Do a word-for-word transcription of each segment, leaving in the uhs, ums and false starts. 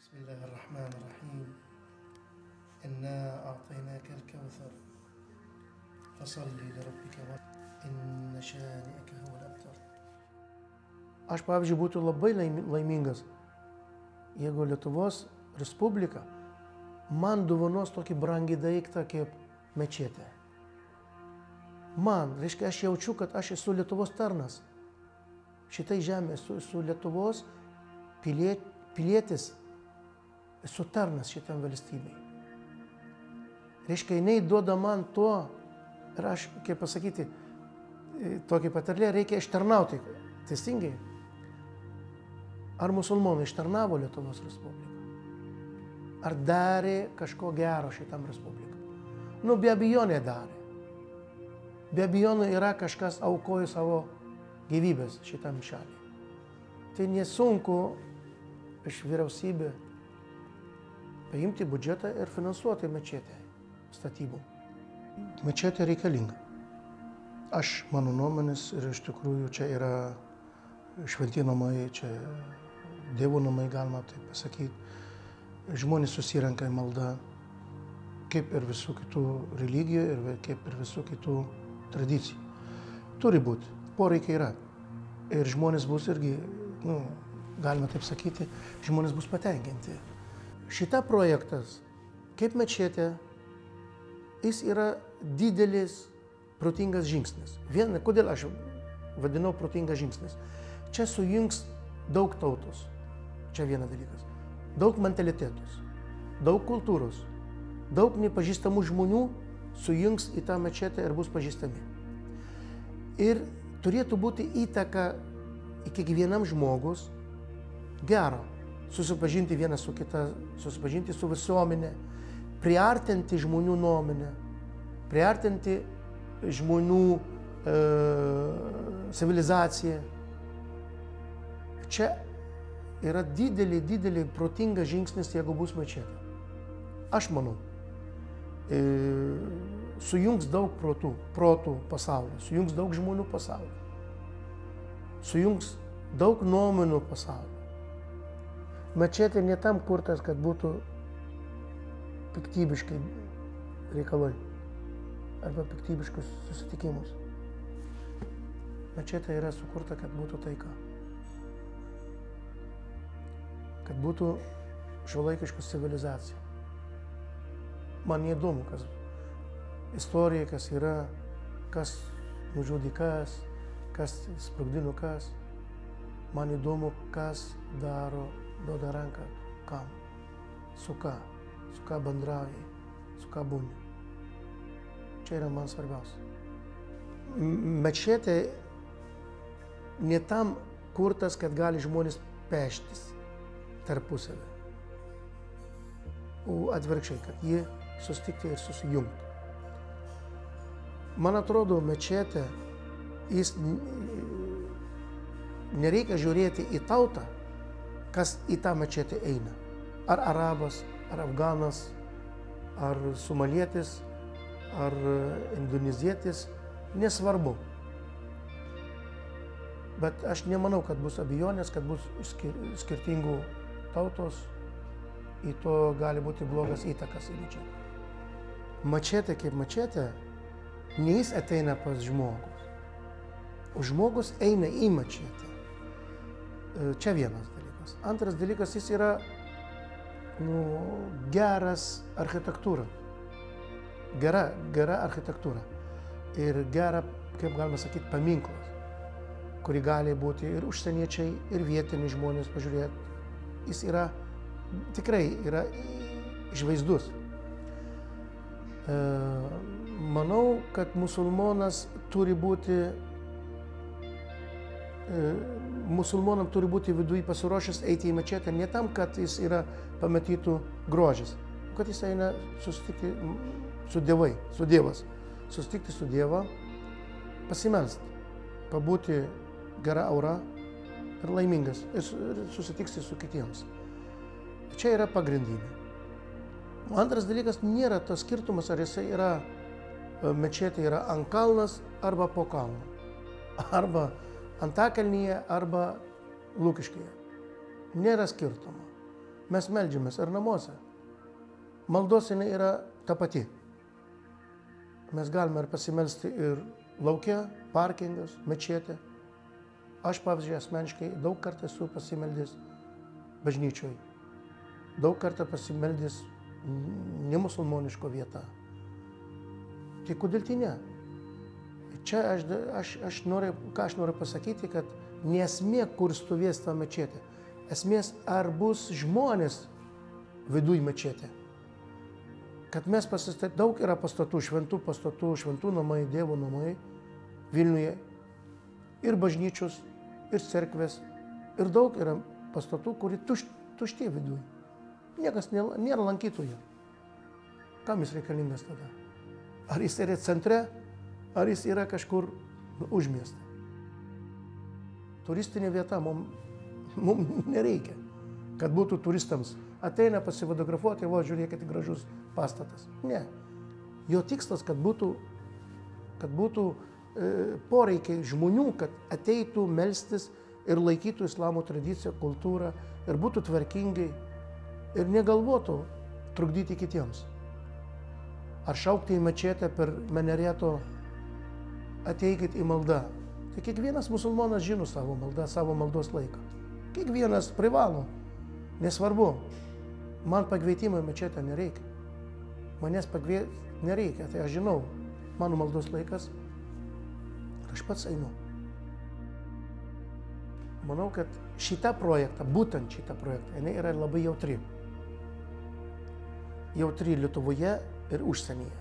بسم الله الرحمن الرحيم إنا أعطيناك الكوثر فصل لربك إن شانئك هو الأبتر. Aš, pavyzdžiui, būtų labai laimingas, jeigu Lietuvos Respublika man dovanos tokį brangį daiktą kaip mečetė. Man, reiškia, aš jaučiu, kad aš esu Lietuvos tarnas. Šitai žemė esu, esu Lietuvos piliet, pilietis, esu tarnas šitam valstybei. Reiškia, jinai duoda man to, ir aš, kaip pasakyti, tokį patarlę reikia ištarnauti. Teisingai? Ar musulmonai ištarnavo Lietuvos Respubliką? Ar darė kažko gero šitam Respubliką? Nu, be abejonė darė. Be abejonė yra kažkas aukojo savo gyvybės šitam šaliai. Tai nesunku iš vyriausybė paimti biudžetą ir finansuoti mečetę statybų. Mečetė reikalinga. Aš, mano nuomonės, ir iš tikrųjų čia yra šventi namai, čia dievų namai, galima taip pasakyti. Žmonės susirenka į maldą, kaip ir visų kitų religijų ir kaip ir visų kitų tradicijų. Turi būti, poreikiai yra. Ir žmonės bus irgi, nu, galima taip sakyti, žmonės bus patenkinti. Šita projektas, kaip mečetė, jis yra didelis, protingas žingsnis. Viena, kodėl aš vadinau protingas žingsnis? Čia sujungs daug tautos. Čia vienas dalykas. Daug mentalitetus, daug kultūros, daug nepažįstamų žmonių sujungs į tą mečetę ir bus pažįstami. Ir turėtų būti įtaka į kiekvienam žmogus gero. Susipažinti vienas su kita, susipažinti su visuomenė, priartinti žmonių nuomonę, priartinti žmonių e, civilizaciją. Čia yra didelį, didelį protingas žingsnis, jeigu bus mečetė. Aš manau, e, sujungs daug protų, protų pasaulio, sujungs daug žmonių pasaulio, sujungs daug nuomonių pasaulio. Mečetė ne tam kurtas, kad būtų piktybiškai reikalai arba piktybiškus susitikimus. Mečetė yra sukurta, kad būtų taika. Kad būtų šiuolaikiška civilizacija. Man neįdomu, kas istorija, kas yra, kas nužudė kas, kas sprogdino kas. Man įdomu, kas daro, duoda ranką kam, su ką, su ką bendrauji, su ką būni. Čia yra man svarbiausia. Mečetė ne tam kurtas, kad gali žmonės peštis tarpusavį, o atvirkščiai, kad jie susitikti ir susijungti. Man atrodo, mečetė, jis nereikia žiūrėti į tautą, kas į tą mečetę eina. Ar arabas, ar afganas, ar somalietis, ar indonezietis, nesvarbu. Bet aš nemanau, kad bus abejonės, kad bus skir skirtingų tautos, į to gali būti blogas įtakas į mečetę. Mečetė kaip mečetė, ne jis ateina pas žmogus, o žmogus eina į mečetę. Čia vienas dalykas. Antras dalykas, jis yra nu, geras architektūra. Gera, gera architektūra. Ir gera, kaip galima sakyti, paminklas, kurį gali būti ir užsieniečiai, ir vietiniai žmonės pažiūrėti. Jis yra, tikrai yra išvaizdus. E, manau, kad musulmonas turi būti musulmonam turi būti viduje pasiruošęs eiti į mečetę ne tam, kad jis yra pamatytų grožis, kad jis eina susitikti su dievai, su dievas, susitikti su dievą, pasimelsti, pabūti gera aura ir laimingas ir susitikti su kitiems. Čia yra pagrindinė. Antras dalykas, nėra tas skirtumas, ar jisai yra mečetė yra ant kalnas arba po kalno, arba Antakalnyje arba Lukiškėje. Nėra skirtumo. Mes meldžiamės ir namuose. Maldos jinai yra ta pati. Mes galime ir pasimelsti ir lauke, parkingas, mečetė. Aš, pavyzdžiui, asmeniškai daug kartų esu pasimeldęs bažnyčioj. Daug kartų pasimeldęs nemusulmoniško vietą. Tai kodėl tai ne? Čia aš, aš, aš noriu, ką aš noriu pasakyti, kad nesmė, kur stovės ta mečetė. Esmės, ar bus žmonės viduj mečetė. Kad mes pasistatė, daug yra pastatų, šventų pastatų, šventų namai, Dievo namai Vilniuje. Ir bažnyčios, ir cerkvės, ir daug yra pastatų, kurie tuš, tušti viduj. Niekas nėra, nėra lankytojų. Kam jis reikalingas tada? Ar jis yra centre, ar jis yra kažkur užmieste? Turistinė vieta mums mum nereikia, kad būtų turistams. Ateina pasifotografuoti, o žiūrėkite, gražus pastatas. Ne. Jo tikslas, kad būtų, kad būtų e, poreikiai žmonių, kad ateitų melstis ir laikytų islamo tradiciją, kultūrą ir būtų tvarkingai ir negalvotų trukdyti kitiems. Ar šaukti į mečetę per Menereto ateikit į maldą. Tai kiekvienas musulmonas žino savo maldą, savo maldos laiką. Kiekvienas privalo. Nesvarbu. Man pakvietimo į mečetę nereikia. Manęs pakviesti nereikia. Tai aš žinau, mano maldos laikas ir aš pats einu. Manau, kad šitą projektą, būtent šitą projektą, jinai yra labai jautri. Jautri Lietuvoje ir užsienyje.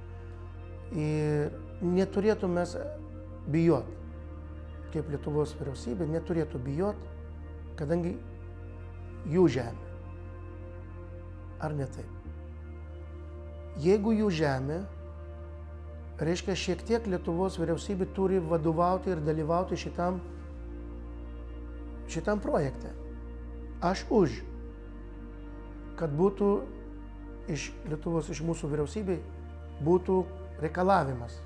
Ir neturėtų mes bijot, kaip Lietuvos vyriausybė, neturėtų bijot, kadangi jų žemė. Ar ne taip? Jeigu jų žemė, reiškia šiek tiek Lietuvos vyriausybė turi vadovauti ir dalyvauti šitam, šitam projekte. Aš už, kad būtų iš Lietuvos, iš mūsų vyriausybė, būtų reikalavimas.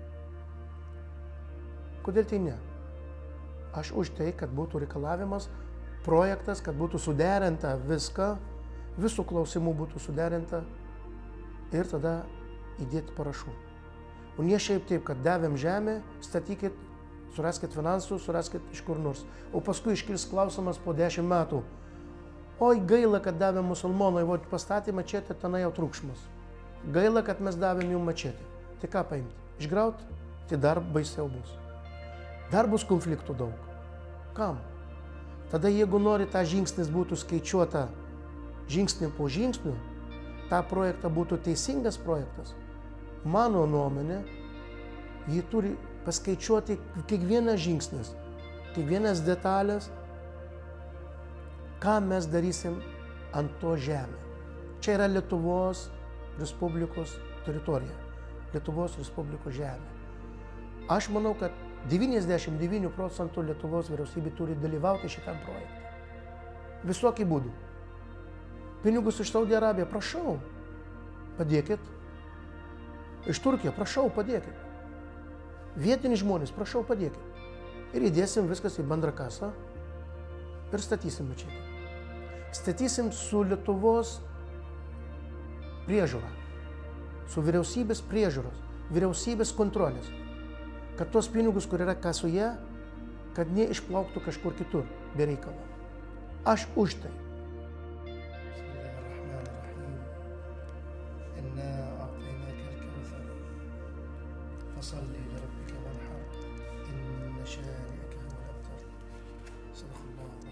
Kodėl tai ne? Aš už tai, kad būtų reikalavimas, projektas, kad būtų suderinta viską, visų klausimų būtų suderinta ir tada įdėti parašų. O ne šiaip taip, kad davėm žemę, statykit, suraskit finansų, suraskit iš kur nors. O paskui iškils klausimas po dešimt metų. Oi, gaila, kad davėm musulmonai, o pastatė mečetę, tenai jau triukšmas. Gaila, kad mes davėm jum mečetę. Tai ką paimti? Išgrauti? Tai dar baisiau bus. Dar bus konfliktų daug. Kam? Tada jeigu nori, tą žingsnis būtų skaičiuota žingsnį po žingsnių, tą projektą būtų teisingas projektas. Mano nuomonė, jį turi paskaičiuoti kiekvienas žingsnis, kiekvienas detalės, ką mes darysim ant to žemė. Čia yra Lietuvos Respublikos teritorija, Lietuvos Respublikos žemė. Aš manau, kad devyniasdešimt devyni procentų Lietuvos vyriausybė turi dalyvauti šitam projektui. Visokį būdų. Pinigus iš Saudi Arabija, prašau, padėkit. Iš Turkijos, prašau, padėkit. Vietiniai žmonės, prašau, padėkit. Ir įdėsim viskas į bendrą kasą ir statysim mečetę. Statysim su Lietuvos priežiūra, su vyriausybės priežiūros, vyriausybės kontrolės. Kad tos pinigus, kur yra kasoje, kad neišplauktų kažkur kitur be reikalo. Aš už tai. فصلي لربك وانحر إن شانئك هو الأبتر. صدق الله.